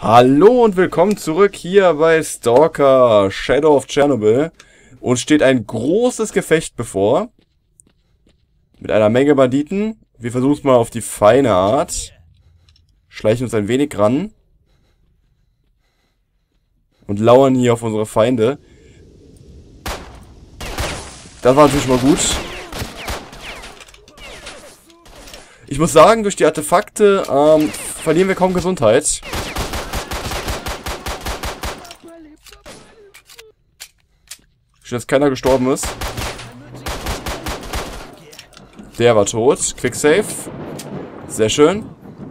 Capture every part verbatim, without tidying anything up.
Hallo und willkommen zurück hier bei Stalker Shadow of Chernobyl. Uns steht ein großes Gefecht bevor. Mit einer Menge Banditen. Wir versuchen es mal auf die feine Art. Schleichen uns ein wenig ran. Und lauern hier auf unsere Feinde. Das war natürlich mal gut. Ich muss sagen, durch die Artefakte ähm, verlieren wir kaum Gesundheit. Schön, dass keiner gestorben ist. Der war tot. Quick Save. Sehr schön.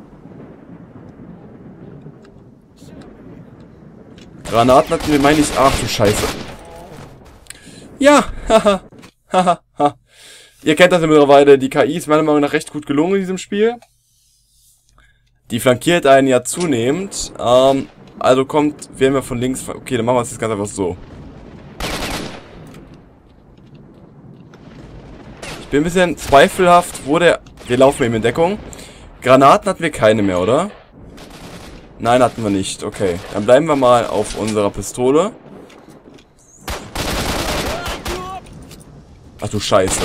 Granaten hatten wir, meine ich. Ach du Scheiße. Ja, haha. Haha. Ihr kennt das ja mittlerweile. Die K I ist meiner Meinung nach recht gut gelungen in diesem Spiel. Die flankiert einen ja zunehmend. Ähm, also kommt, werden wir von links. Okay, dann machen wir es jetzt ganz einfach so. Ich bin ein bisschen zweifelhaft, wo der... Wir laufen eben in Deckung. Granaten hatten wir keine mehr, oder? Nein, hatten wir nicht. Okay, dann bleiben wir mal auf unserer Pistole. Ach du Scheiße.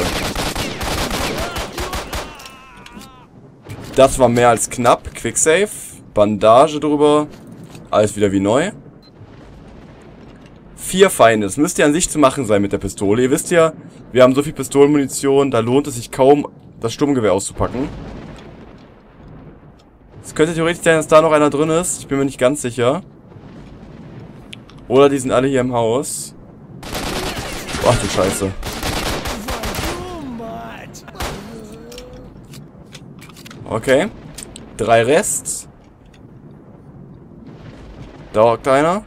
Das war mehr als knapp. Quick Save. Bandage drüber. Alles wieder wie neu. Vier Feinde. Das müsste ja an sich zu machen sein mit der Pistole. Ihr wisst ja, wir haben so viel Pistolenmunition, da lohnt es sich kaum, das Sturmgewehr auszupacken. Es könnte theoretisch sein, dass da noch einer drin ist. Ich bin mir nicht ganz sicher. Oder die sind alle hier im Haus. Ach du Scheiße. Okay. Drei Rest. Da hockt einer.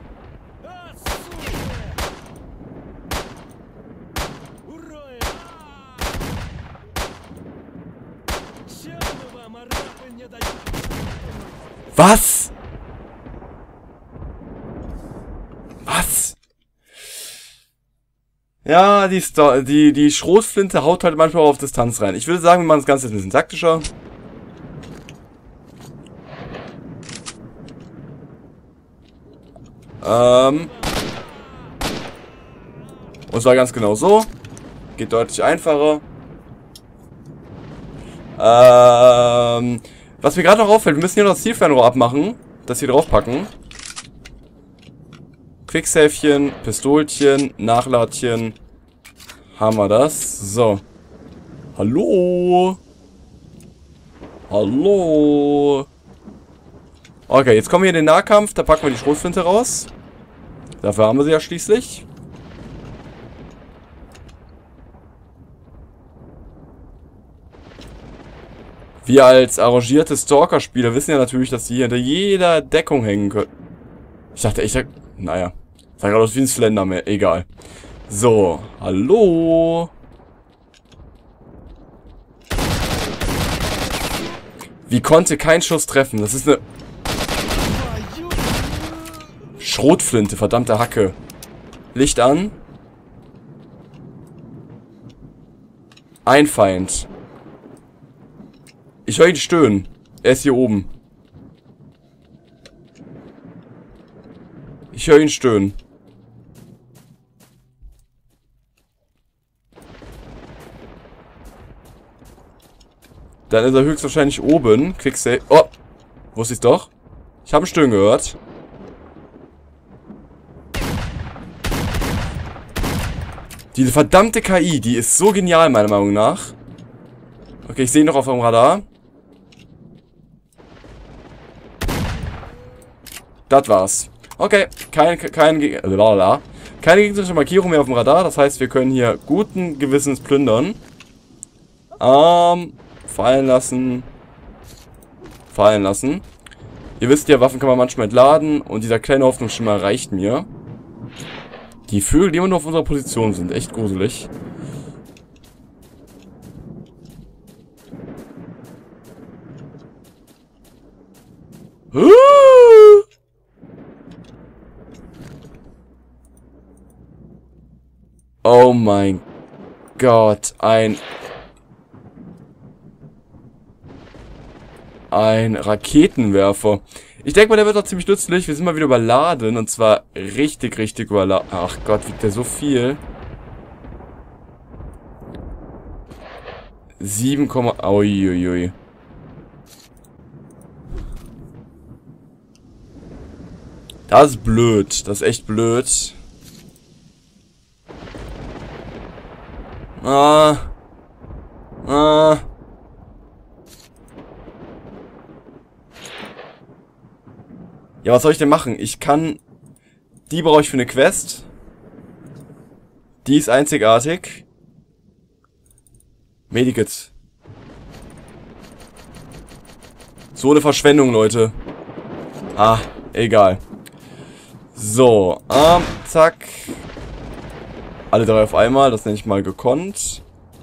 Was? Was? Ja, die, Sto die, die Schrotflinte haut halt manchmal auf Distanz rein. Ich würde sagen, wir machen das Ganze jetzt ein bisschen taktischer. Ähm. Und zwar ganz genau so. Geht deutlich einfacher. Ähm. Was mir gerade noch auffällt, wir müssen hier noch das Zielfernrohr abmachen. Das hier draufpacken. Quicksafchen, Pistolchen, Nachladchen. Haben wir das. So. Hallo. Hallo. Okay, jetzt kommen wir in den Nahkampf. Da packen wir die Schrotflinte raus. Dafür haben wir sie ja schließlich. Wir als arrangierte Stalker-Spieler wissen ja natürlich, dass die hinter jeder Deckung hängen können. Ich dachte echt, naja. Sah gerade aus wie ein Slenderman. Egal. So, hallo. Wie konnte kein Schuss treffen? Das ist eine Schrotflinte, verdammte Hacke. Licht an. Ein Feind. Ich höre ihn stöhnen. Er ist hier oben. Ich höre ihn stöhnen. Dann ist er höchstwahrscheinlich oben. Quicksave. Oh! Wusste ich's doch. Ich habe ein Stöhnen gehört. Diese verdammte K I, die ist so genial, meiner Meinung nach. Okay, ich sehe ihn noch auf dem Radar. Das war's. Okay, kein, kein, lalala. Keine gegnerische Markierung mehr auf dem Radar. Das heißt, wir können hier guten Gewissens plündern. Ähm, fallen lassen. Fallen lassen. Ihr wisst ja, Waffen kann man manchmal entladen. Und dieser kleine Hoffnungsschimmer reicht mir. Die Vögel, die immer nur auf unserer Position sind. Echt gruselig. Oh mein Gott, ein... Ein Raketenwerfer. Ich denke mal, der wird auch ziemlich nützlich. Wir sind mal wieder überladen. Und zwar richtig, richtig überladen. Ach Gott, wiegt der so viel. sieben, uiuiui. Das ist blöd. Das ist echt blöd. Ah. Ah. Ja, was soll ich denn machen? Ich kann... Die brauche ich für eine Quest. Die ist einzigartig. Medikits. So eine Verschwendung, Leute. Ah, egal. So, ähm, zack. Alle drei auf einmal, das nenne ich mal gekonnt.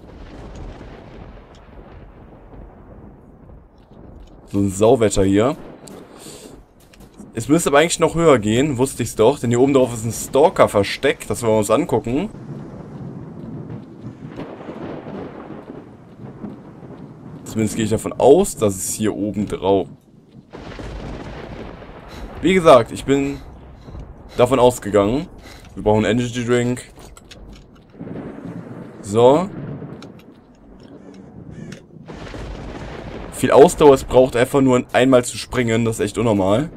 So ein Sauwetter hier. Es müsste aber eigentlich noch höher gehen, wusste ich es doch, denn hier oben drauf ist ein Stalker versteckt, das wollen wir uns angucken. Zumindest gehe ich davon aus, dass es hier oben drauf... Wie gesagt, ich bin davon ausgegangen. Wir brauchen einen Energy Drink. So. Viel Ausdauer, es braucht einfach nur einmal zu springen, das ist echt unnormal.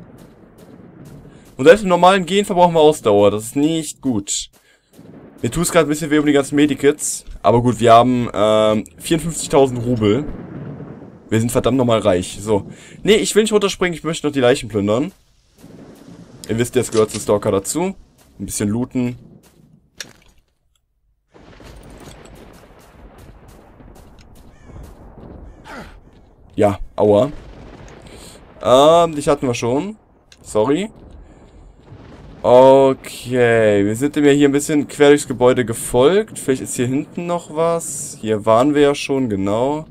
Und selbst im normalen Gehen verbrauchen wir Ausdauer, das ist nicht gut. Mir tut es gerade ein bisschen weh um die ganzen Medikits. Aber gut, wir haben ähm, vierundfünfzigtausend Rubel. Wir sind verdammt nochmal reich. So. Nee, ich will nicht runterspringen, ich möchte noch die Leichen plündern. Ihr wisst, jetzt gehört zu Stalker dazu. Ein bisschen looten. Ja, aua. Ähm, dich hatten wir schon. Sorry. Okay, wir sind mir hier ein bisschen quer durchs Gebäude gefolgt. Vielleicht ist hier hinten noch was. Hier waren wir ja schon, genau.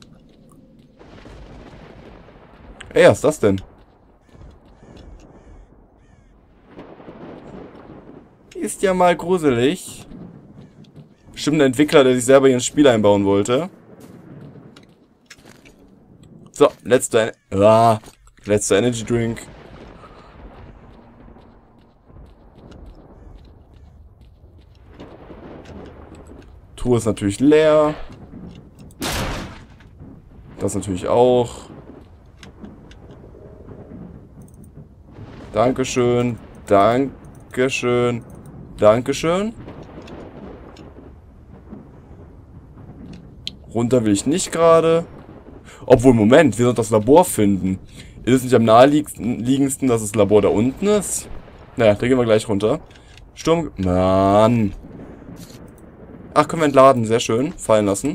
Ey, was ist das denn? Ist ja mal gruselig. Bestimmt ein Entwickler, der sich selber hier ins Spiel einbauen wollte. So, letzter, ah, letzter Energy Drink. Truhe ist natürlich leer. Das natürlich auch. Dankeschön. Dankeschön. Dankeschön. Runter will ich nicht gerade. Obwohl, Moment, wir sollen das Labor finden. Ist es nicht am naheliegendsten, dass das Labor da unten ist? Naja, da gehen wir gleich runter. Sturm... Mann. Ach, können wir entladen. Sehr schön. Fallen lassen.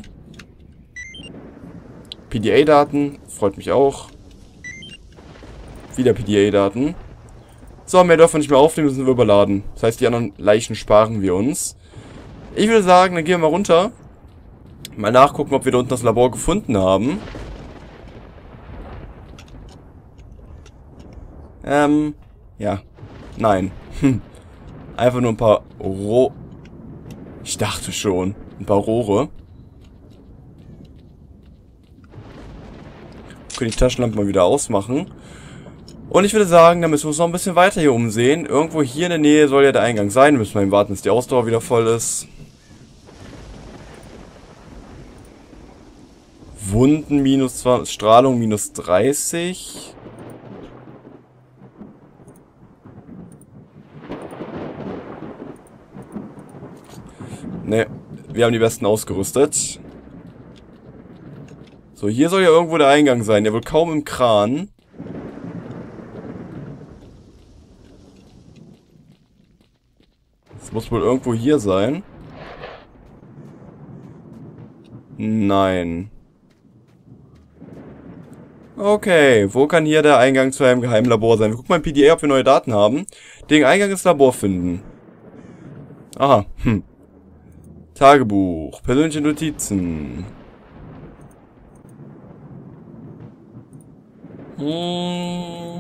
P D A-Daten. Freut mich auch. Wieder P D A-Daten. So, mehr dürfen wir nicht mehr aufnehmen, müssen wir überladen. Das heißt, die anderen Leichen sparen wir uns. Ich würde sagen, dann gehen wir mal runter. Mal nachgucken, ob wir da unten das Labor gefunden haben. Ähm, ja. Nein. Hm. Einfach nur ein paar Roh... Ich dachte schon. Ein paar Rohre. Können die Taschenlampe mal wieder ausmachen. Und ich würde sagen, dann müssen wir uns noch ein bisschen weiter hier umsehen. Irgendwo hier in der Nähe soll ja der Eingang sein. Wir müssen mal warten, bis die Ausdauer wieder voll ist. Wunden minus zwanzig, Strahlung minus dreißig. Ne, wir haben die Besten ausgerüstet. So, hier soll ja irgendwo der Eingang sein. Der wohl kaum im Kran. Das muss wohl irgendwo hier sein. Nein. Okay, wo kann hier der Eingang zu einem geheimen Labor sein? Wir gucken mal im P D A, ob wir neue Daten haben. Den Eingang ins Labor finden. Aha, hm. Tagebuch, persönliche Notizen. Hm.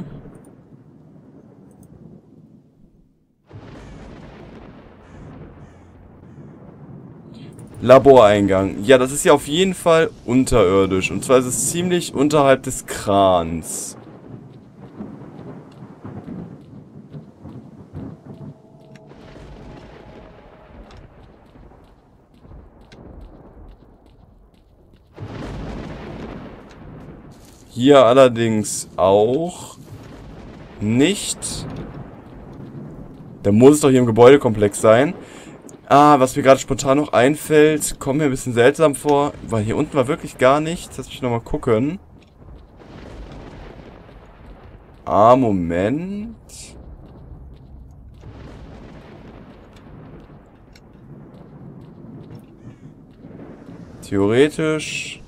Laboreingang. Ja, das ist ja auf jeden Fall unterirdisch. Und zwar ist es ziemlich unterhalb des Krans. Hier allerdings auch nicht. Da muss es doch hier im Gebäudekomplex sein. Ah, was mir gerade spontan noch einfällt, kommt mir ein bisschen seltsam vor, weil hier unten war wirklich gar nichts. Lass mich nochmal gucken. Ah, Moment. Theoretisch.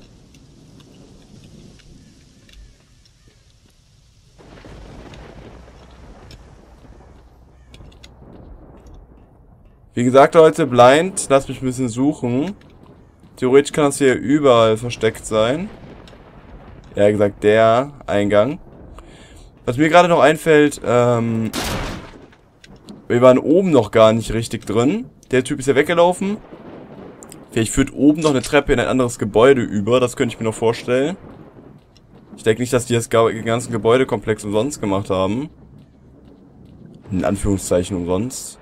Wie gesagt, Leute, blind. Lasst mich ein bisschen suchen. Theoretisch kann das hier überall versteckt sein. Ja, wie gesagt, der Eingang. Was mir gerade noch einfällt, ähm... wir waren oben noch gar nicht richtig drin. Der Typ ist ja weggelaufen. Vielleicht führt oben noch eine Treppe in ein anderes Gebäude über. Das könnte ich mir noch vorstellen. Ich denke nicht, dass die das den ganzen Gebäudekomplex umsonst gemacht haben. In Anführungszeichen umsonst.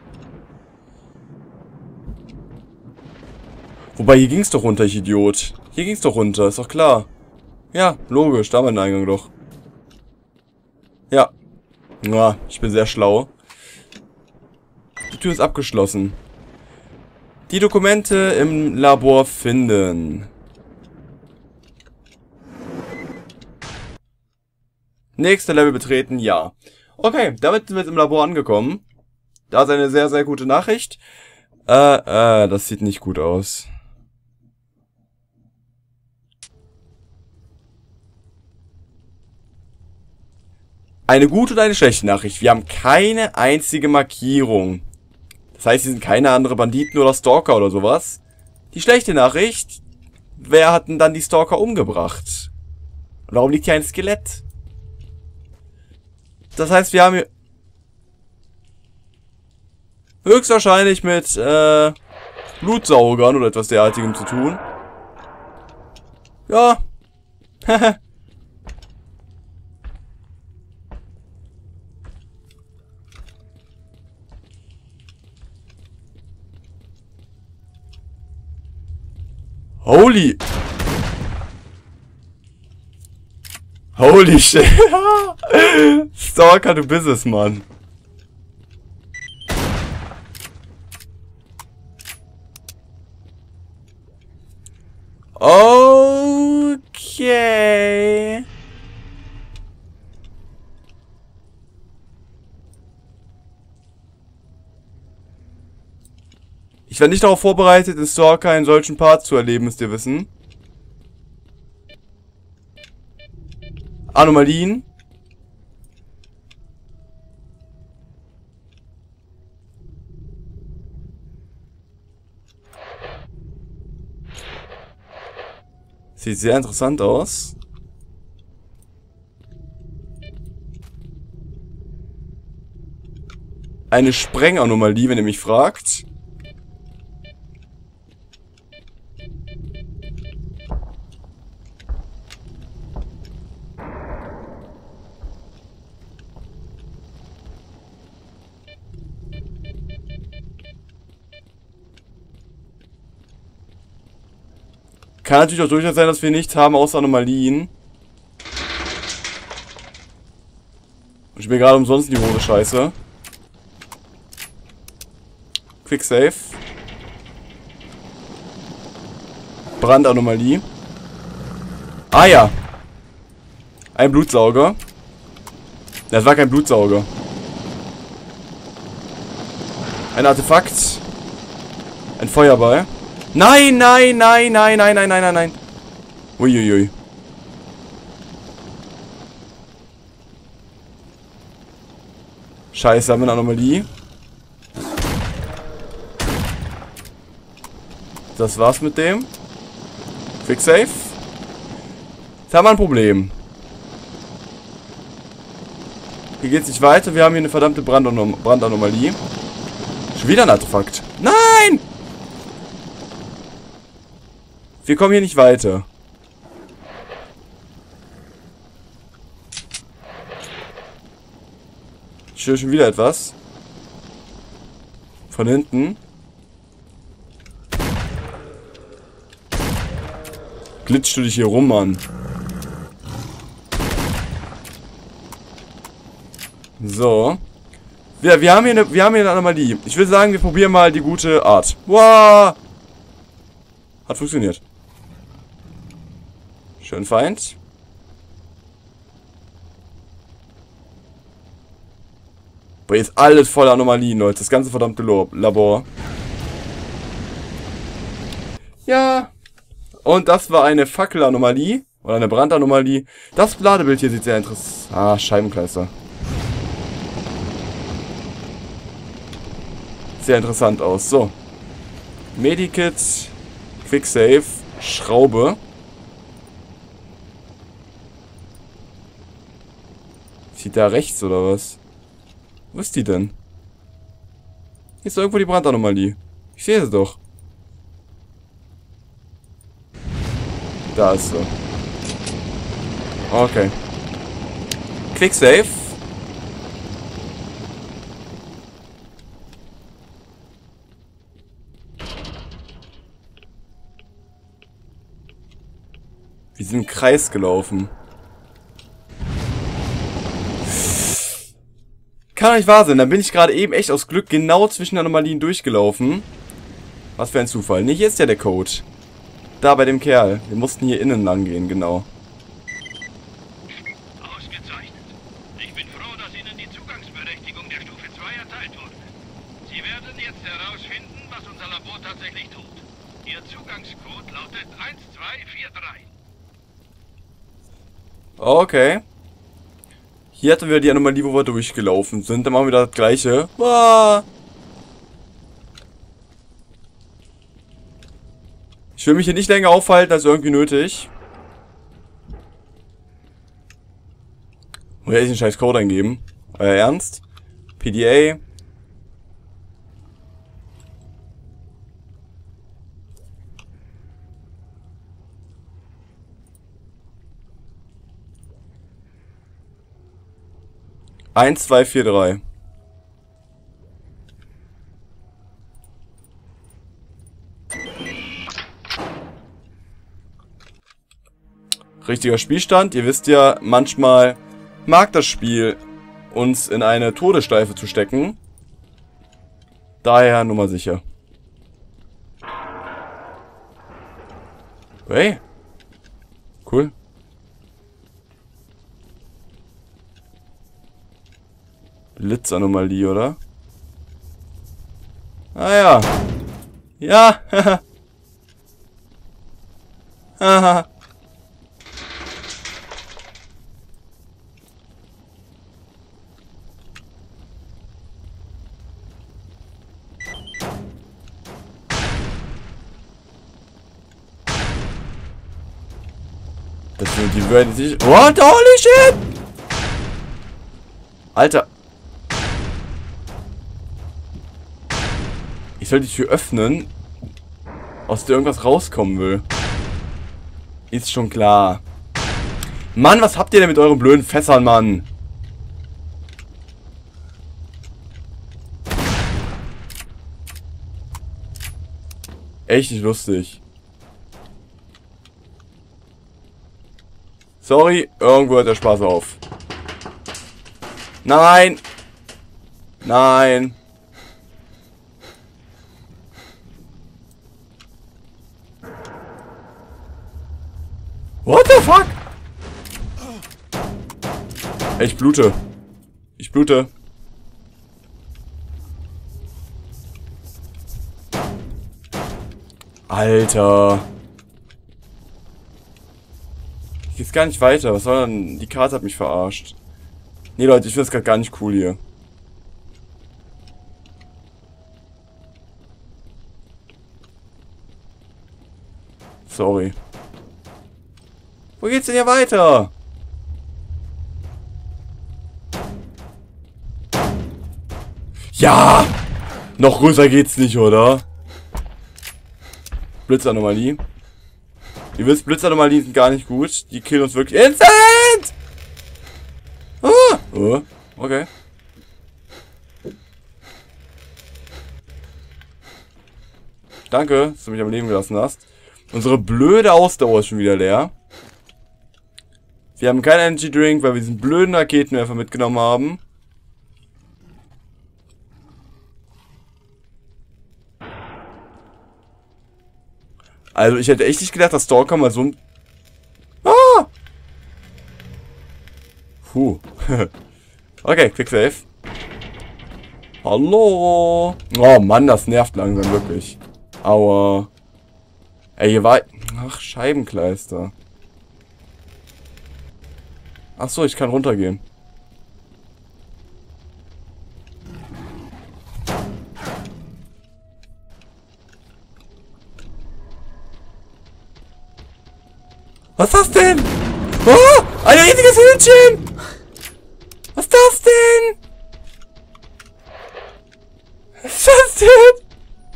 Wobei, hier ging's doch runter, ich Idiot. Hier ging's doch runter, ist doch klar. Ja, logisch, da haben wir den Eingang doch. Ja. Ja, ich bin sehr schlau. Die Tür ist abgeschlossen. Die Dokumente im Labor finden. Nächste Level betreten, ja. Okay, damit sind wir jetzt im Labor angekommen. Da ist eine sehr, sehr gute Nachricht. Äh, äh, das sieht nicht gut aus. Eine gute und eine schlechte Nachricht. Wir haben keine einzige Markierung. Das heißt, hier sind keine anderen Banditen oder Stalker oder sowas. Die schlechte Nachricht. Wer hat denn dann die Stalker umgebracht? Und warum liegt hier ein Skelett? Das heißt, wir haben hier höchstwahrscheinlich mit äh, Blutsaugern oder etwas derartigem zu tun. Ja. Holy. Holy shit. Stalker, du bist es, Mann. Okay. Ich war nicht darauf vorbereitet, in Stalker einen solchen Part zu erleben, müsst ihr wissen. Anomalien. Sieht sehr interessant aus. Eine Sprenganomalie, wenn ihr mich fragt. Kann natürlich auch durchaus sein, dass wir nichts haben außer Anomalien. Und ich bin gerade umsonst in die Hose scheiße. Quick Save. Brandanomalie. Ah ja. Ein Blutsauger. Das war kein Blutsauger. Ein Artefakt. Ein Feuerball. Nein, nein, nein, nein, nein, nein, nein, nein, nein. Uiuiui. Scheiße, haben wir eine Anomalie. Das war's mit dem. Quick Save. Jetzt haben wir ein Problem. Hier geht's nicht weiter. Wir haben hier eine verdammte Brandanom Brandanomalie. Schon wieder ein Artefakt. Nein! Wir kommen hier nicht weiter. Ich höre schon wieder etwas. Von hinten. Glitschst du dich hier rum, Mann. So. Wir, wir, haben hier eine, wir haben hier eine Anomalie. Ich will sagen, wir probieren mal die gute Art. Wow! Hat funktioniert. Schön Feind. Boah, hier ist alles voller Anomalien, Leute. Das ganze verdammte Labor. Ja. Und das war eine Fackelanomalie. Oder eine Brandanomalie. Das Ladebild hier sieht sehr interessant. Ah, Scheibenkleister. Sehr interessant aus. So. Medikit. Quicksave. Schraube. Sieht da rechts oder was? Wo ist die denn? Hier ist doch irgendwo die Brandanomalie. Ich sehe sie doch. Da ist sie. Okay. Quicksave. Wir sind im Kreis gelaufen. Kann doch nicht wahr sein. Dann bin ich gerade eben echt aus Glück genau zwischen Anomalien durchgelaufen. Was für ein Zufall. Nee, hier ist ja der Code. Da bei dem Kerl. Wir mussten hier innen lang gehen, genau. Ausgezeichnet. Ich bin froh, dass Ihnen die Zugangsberechtigung der Stufe zwei erteilt wurde. Sie werden jetzt herausfinden, was unser Labor tatsächlich tut. Ihr Zugangscode lautet eins zwei vier drei. Okay. Hier hatten wir die Anomalie, wo wir durchgelaufen sind. Dann machen wir das gleiche. Ah. Ich will mich hier nicht länger aufhalten als irgendwie nötig. Muss ich einen scheiß Code eingeben? Euer Ernst? P D A. eins zwei vier drei. Richtiger Spielstand. Ihr wisst ja, manchmal mag das Spiel uns in eine Todesschleife zu stecken. Daher Nummer sicher. Hey. Cool. Blitzanomalie, oder? Ah ja. Ja. Haha. Das sind die werden sich. What? Holy shit! Alter. Ich soll die Tür öffnen, aus der irgendwas rauskommen will. Ist schon klar. Mann, was habt ihr denn mit euren blöden Fässern, Mann? Echt nicht lustig. Sorry, irgendwo hört der Spaß auf. Nein! Nein! What the fuck? Ich blute. Ich blute. Alter. Ich geht's gar nicht weiter. Was soll denn? Die Karte hat mich verarscht. Nee, Leute, ich finde es gerade gar nicht cool hier. Sorry. Wo geht's denn hier weiter? Ja! Noch größer geht's nicht, oder? Blitzanomalie. Ihr wisst, Blitzanomalien sind gar nicht gut. Die killen uns wirklich instant! Ah! Oh, okay. Danke, dass du mich am Leben gelassen hast. Unsere blöde Ausdauer ist schon wieder leer. Wir haben keinen Energy Drink, weil wir diesen blöden Raketenwerfer mitgenommen haben. Also ich hätte echt nicht gedacht, dass Stalker mal so ein... Ah! Puh. Okay, Quick Save. Hallo. Oh Mann, das nervt langsam wirklich. Aua. Ey, hier war... Ach, Scheibenkleister. Ach so, ich kann runtergehen. Was ist das denn? Oh, ein riesiges Hühnchen! Was ist das denn? Was ist das denn?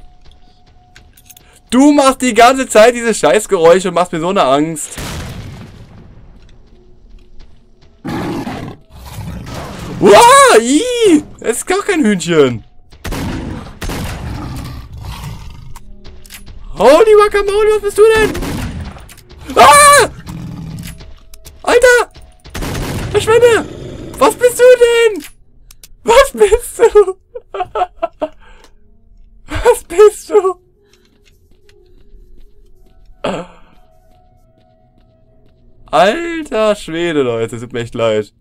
Du machst die ganze Zeit diese Scheißgeräusche und machst mir so eine Angst. Wow, ii, es ist gar kein Hühnchen. Holy Guacamole, was bist du denn? Ah! Alter! Verschwinde! Was bist du denn? Was bist du? Was bist du? Alter Schwede, Leute, tut mir echt leid.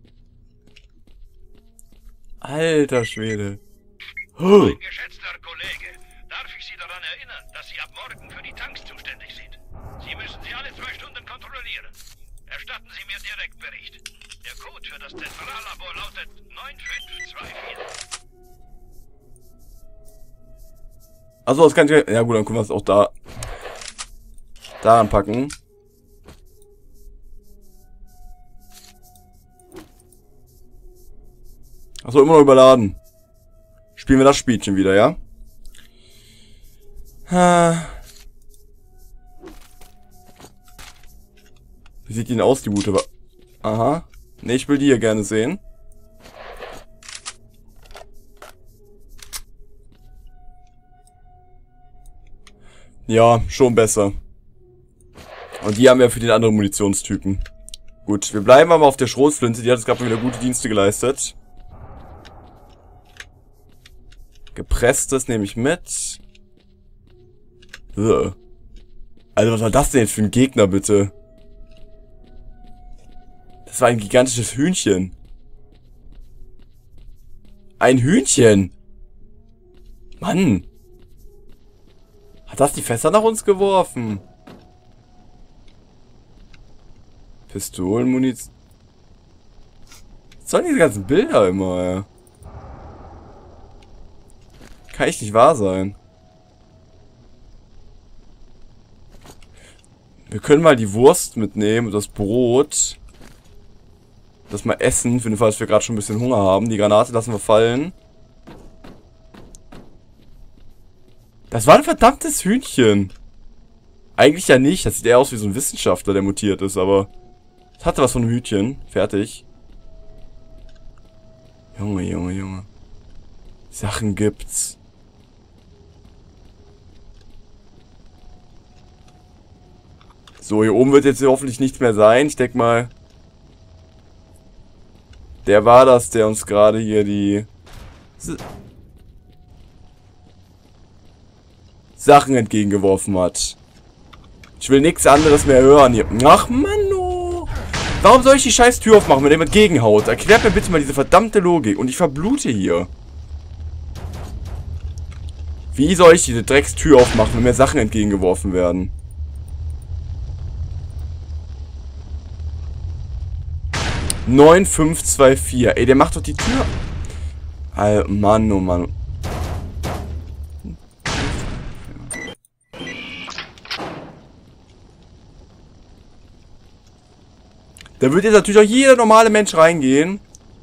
Alter Schwede. Mein geschätzter Kollege, darf ich Sie daran erinnern, dass Sie ab morgen für die Tanks zuständig sind. Sie müssen sie alle zwei Stunden kontrollieren. Erstatten Sie mir direkt Bericht. Der Code für das Zentrallabor lautet neun fünf zwei vier. Achso, das kann ich... Ja gut, dann können wir es auch da... Da anpacken. Achso, immer noch überladen. Spielen wir das Spielchen wieder, ja? Wie sieht die denn aus, die gute? Aha. Ne, ich will die hier gerne sehen. Ja, schon besser. Und die haben wir für den anderen Munitionstypen. Gut, wir bleiben aber auf der Schrotflinte. Die hat uns gerade wieder gute Dienste geleistet. Gepresstes nehme ich mit. Ugh. Also was war das denn jetzt für ein Gegner, bitte? Das war ein gigantisches Hühnchen. Ein Hühnchen. Mann. Hat das die Fässer nach uns geworfen? Pistolenmunition. Was sollen diese ganzen Bilder immer, ja? Kann echt nicht wahr sein. Wir können mal die Wurst mitnehmen und das Brot. Das mal essen, für den Fall, dass wir gerade schon ein bisschen Hunger haben. Die Granate lassen wir fallen. Das war ein verdammtes Hühnchen. Eigentlich ja nicht. Das sieht eher aus wie so ein Wissenschaftler, der mutiert ist, aber... Es hatte was von einem Hühnchen. Fertig. Junge, Junge, Junge. Sachen gibt's. So, hier oben wird jetzt hoffentlich nichts mehr sein. Ich denke mal... Der war das, der uns gerade hier die... Sachen entgegengeworfen hat. Ich will nichts anderes mehr hören hier. Ach, Mann, warum soll ich die scheiß Tür aufmachen, wenn jemand gegenhaut? Erklärt mir bitte mal diese verdammte Logik. Und ich verblute hier. Wie soll ich diese Dreckstür aufmachen, wenn mir Sachen entgegengeworfen werden? neun fünf zwei vier. Ey, der macht doch die Tür. Alter, Mann, oh Mann. Da wird jetzt natürlich auch jeder normale Mensch reingehen.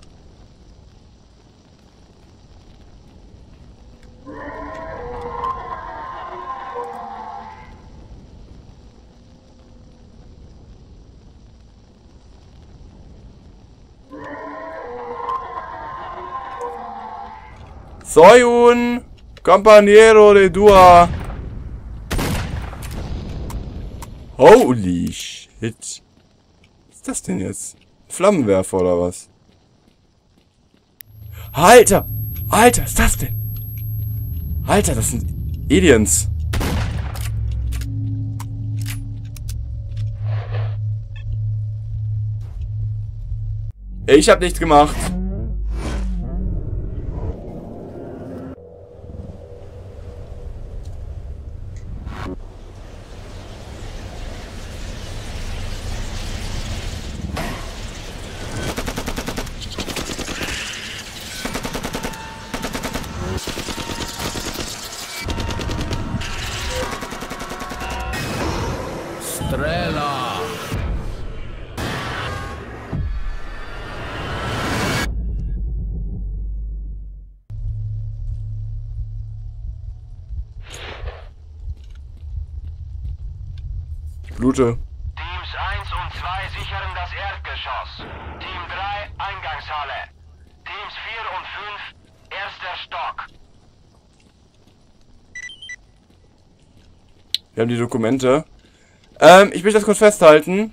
Soy un compañero de Dua. Holy shit. Was ist das denn jetzt? Flammenwerfer oder was? Alter! Alter, was ist das denn? Alter, das sind Aliens. Ich habe nichts gemacht. Strela. Blute. Teams eins und zwei sichern das Erdgeschoss. Team drei Eingangshalle. Teams vier und fünf erster Stock. Wir haben die Dokumente. Ähm, ich möchte das kurz festhalten.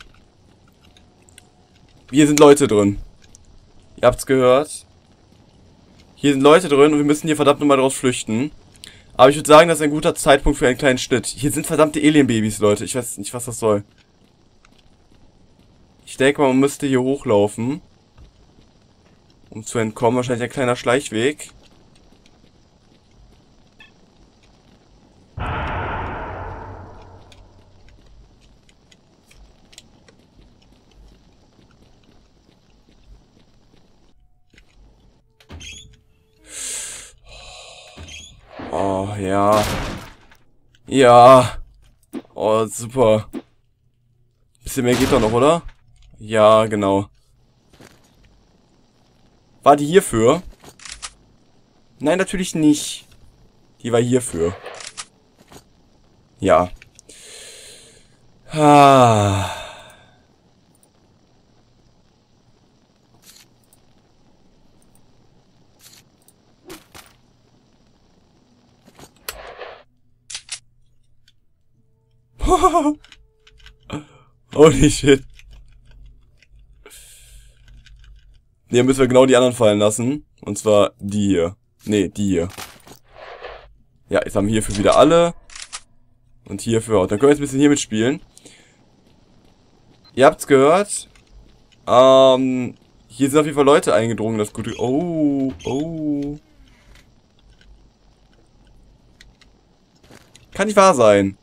Hier sind Leute drin. Ihr habt's gehört. Hier sind Leute drin und wir müssen hier verdammt nochmal draus flüchten. Aber ich würde sagen, das ist ein guter Zeitpunkt für einen kleinen Schnitt. Hier sind verdammte Alien-Babys, Leute. Ich weiß nicht, was das soll. Ich denke mal, man müsste hier hochlaufen. Um zu entkommen. Wahrscheinlich ein kleiner Schleichweg. Oh, ja. Ja. Oh, super. Bisschen mehr geht doch noch, oder? Ja, genau. War die hierfür? Nein, natürlich nicht. Die war hierfür. Ja. Ah. Holy shit. Hier müssen wir genau die anderen fallen lassen. Und zwar die hier. Ne, die hier. Ja, jetzt haben wir hierfür wieder alle. Und hierfür. Und dann können wir jetzt ein bisschen hier mitspielen. Ihr habt's gehört. Ähm, hier sind auf jeden Fall Leute eingedrungen. Das gute. Oh, oh. Kann nicht wahr sein.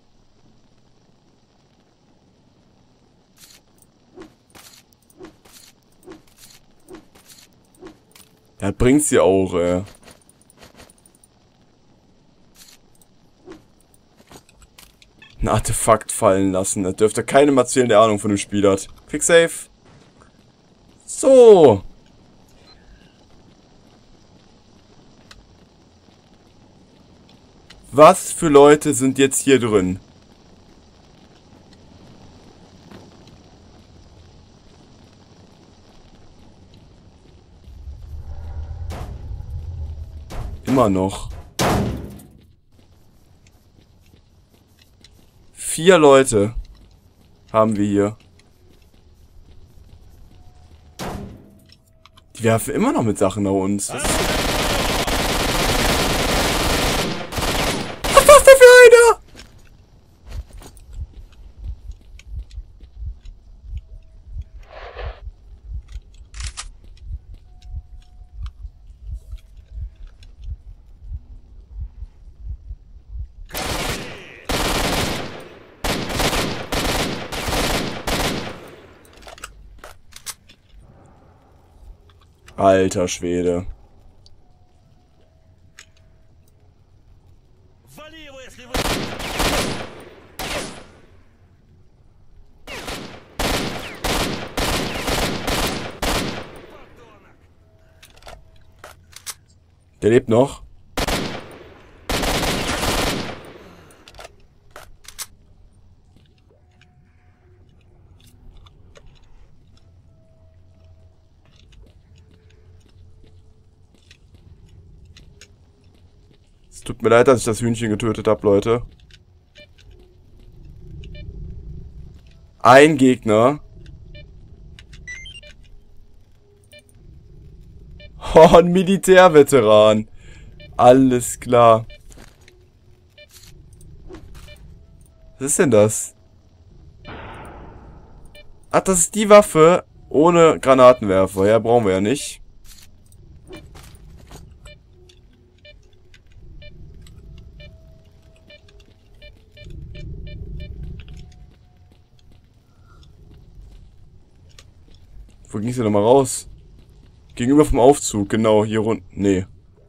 Ja, bringt's dir auch, ey. Ein Artefakt fallen lassen. Das dürfte keinem erzählen, der Ahnung von dem Spiel hat. Quick Save. So. Was für Leute sind jetzt hier drin? Immer noch. Vier Leute haben wir hier. Die werfen immer noch mit Sachen nach uns. Was ist, was ist das denn für einer? Alter Schwede. Der lebt noch. Es tut mir leid, dass ich das Hühnchen getötet habe, Leute. Ein Gegner. Oh, ein Militärveteran. Alles klar. Was ist denn das? Ach, das ist die Waffe, Ohne Granatenwerfer. Ja, brauchen wir ja nicht. Wo ging es denn nochmal raus? Gegenüber vom Aufzug, genau, hier unten. Nee.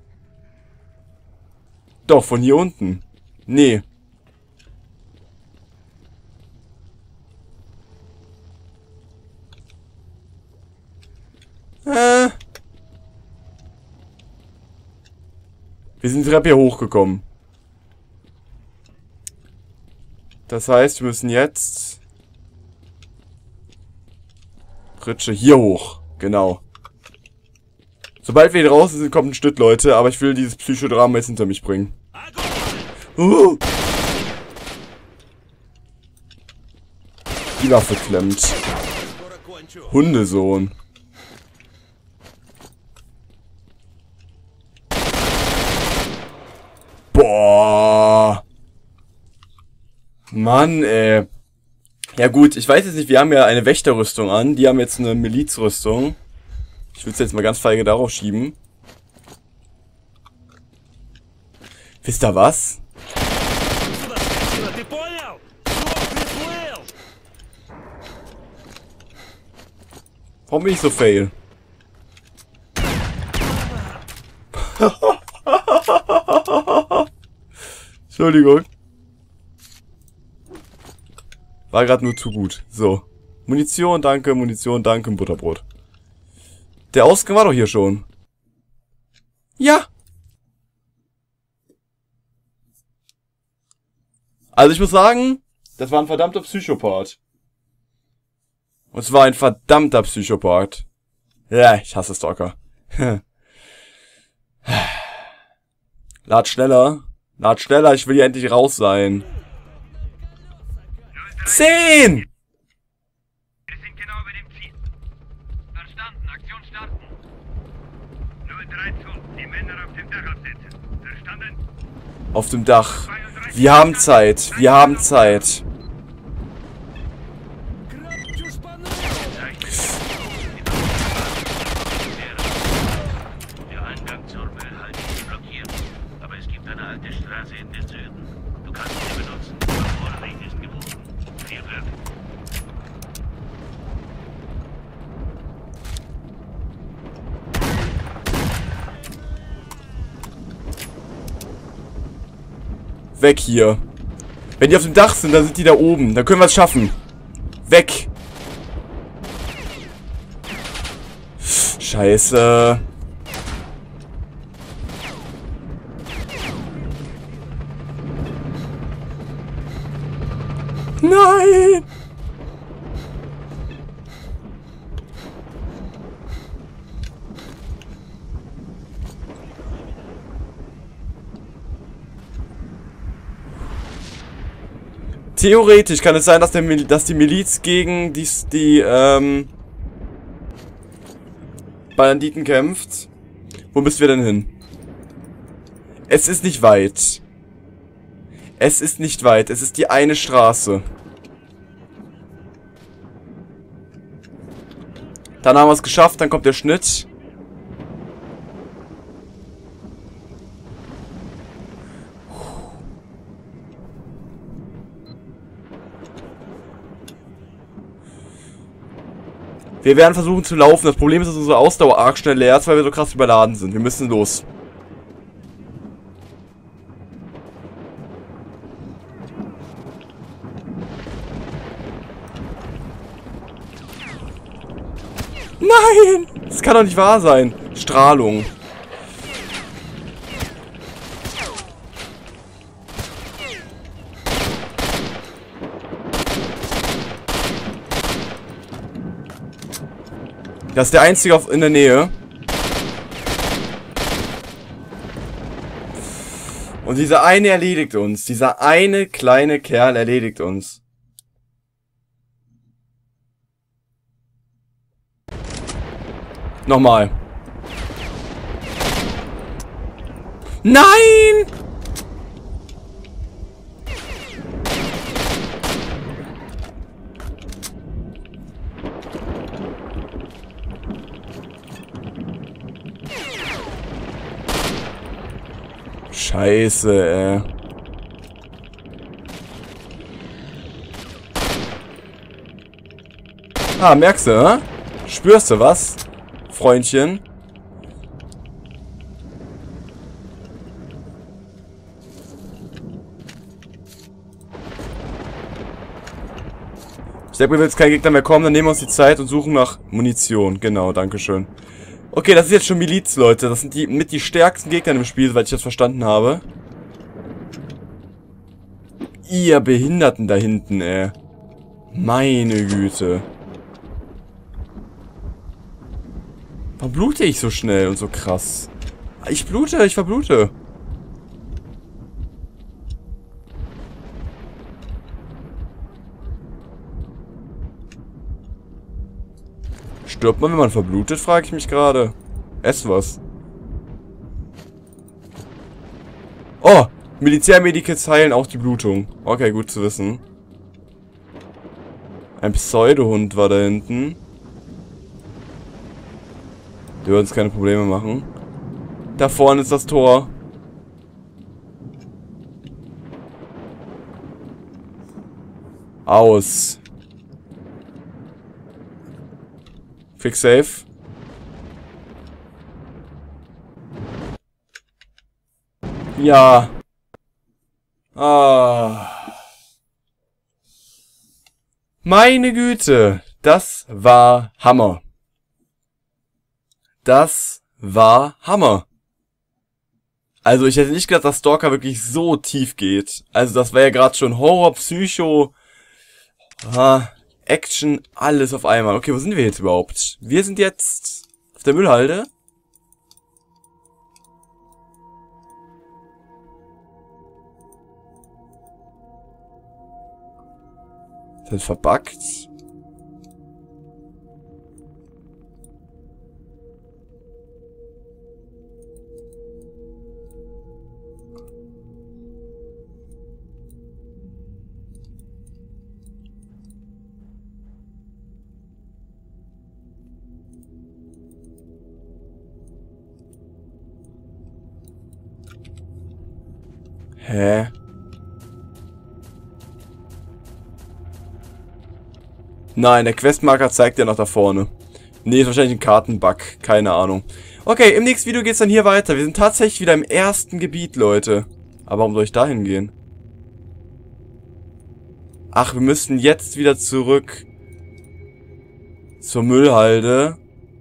Doch, von hier unten. Nee. Äh. Wir sind die Treppe hier hochgekommen. Das heißt, wir müssen jetzt... Pritsche hier hoch. Genau. Sobald wir hier draußen sind, kommt ein Schnitt, Leute. Aber ich will dieses Psychodrama jetzt hinter mich bringen. Uh. Die Waffe klemmt. Hundesohn. Boah. Mann, ey. Ja gut, ich weiß jetzt nicht, wir haben ja eine Wächterrüstung an. Die haben jetzt eine Milizrüstung. Ich will es jetzt mal ganz feige darauf schieben. Wisst ihr was? Warum bin ich so fail? Entschuldigung. War gerade nur zu gut. So. Munition, danke, Munition, danke, Butterbrot. Der Ausgang war doch hier schon. Ja. Also ich muss sagen, das war ein verdammter Psychopath. Und es war ein verdammter Psychopath. Ja, ich hasse Stalker. Lad schneller. Lad schneller, ich will hier endlich raus sein. Zehn! Wir sind genau über dem Ziel. Verstanden, Aktion starten. null drei zwei, die Männer auf dem Dach absetzen. Verstanden? Auf dem Dach. Wir haben Zeit, wir haben Zeit. Der Eingang zur Müllhalde ist blockiert, aber es gibt eine alte Straße in den Süden. Du kannst sie benutzen. Vorsicht ist geboten. Viel Glück. Weg hier. Wenn die auf dem Dach sind, dann sind die da oben. Dann können wir es schaffen. Weg. Scheiße. Nein. Theoretisch kann es sein, dass, der Mil dass die Miliz gegen die, die ähm, Banditen kämpft. Wo müssen wir denn hin? Es ist nicht weit. Es ist nicht weit. Es ist die eine Straße. Dann haben wir es geschafft. Dann kommt der Schnitt. Wir werden versuchen zu laufen. Das Problem ist, dass unsere Ausdauer arg schnell leer ist, weil wir so krass überladen sind. Wir müssen los. Nein! Das kann doch nicht wahr sein. Strahlung. Das ist der einzige auf, in der Nähe. Und dieser eine erledigt uns. Dieser eine kleine Kerl erledigt uns. Nochmal. Nein! Scheiße, ey. Ah, merkst du, hä? Spürst du was? Freundchen. Ich denke, wenn jetzt kein Gegner mehr kommen, dann nehmen wir uns die Zeit und suchen nach Munition. Genau, dankeschön. Okay, das ist jetzt schon Miliz, Leute. Das sind die mit die stärksten Gegner im Spiel, soweit ich das verstanden habe. Ihr Behinderten da hinten, ey. Meine Güte. Warum blute ich so schnell und so krass? Ich blute, ich verblute. Stirbt man, wenn man verblutet, frage ich mich gerade. Ess was. Oh, Militärmedikits heilen auch die Blutung. Okay, gut zu wissen. Ein Pseudohund war da hinten. Der wird uns keine Probleme machen. Da vorne ist das Tor. Aus. Quick Save. Ja. Ah. Meine Güte. Das war Hammer. Das war Hammer. Also ich hätte nicht gedacht, dass Stalker wirklich so tief geht. Also das war ja gerade schon Horror, Psycho, ah, Action, alles auf einmal. Okay, wo sind wir jetzt überhaupt? Wir sind jetzt auf der Müllhalde. Sind verbuggt. Hä? Nein, der Questmarker zeigt ja noch da vorne. Nee, ist wahrscheinlich ein Kartenbug. Keine Ahnung. Okay, im nächsten Video geht's dann hier weiter. Wir sind tatsächlich wieder im ersten Gebiet, Leute. Aber warum soll ich da hingehen? Ach, wir müssen jetzt wieder zurück zur Müllhalde.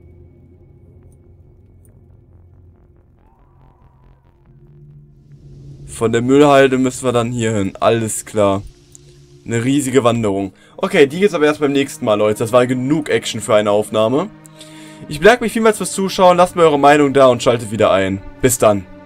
Von der Müllhalde müssen wir dann hier hin. Alles klar. Eine riesige Wanderung. Okay, die geht's aber erst beim nächsten Mal, Leute. Das war genug Action für eine Aufnahme. Ich bedanke mich vielmals fürs Zuschauen. Lasst mir eure Meinung da und schaltet wieder ein. Bis dann.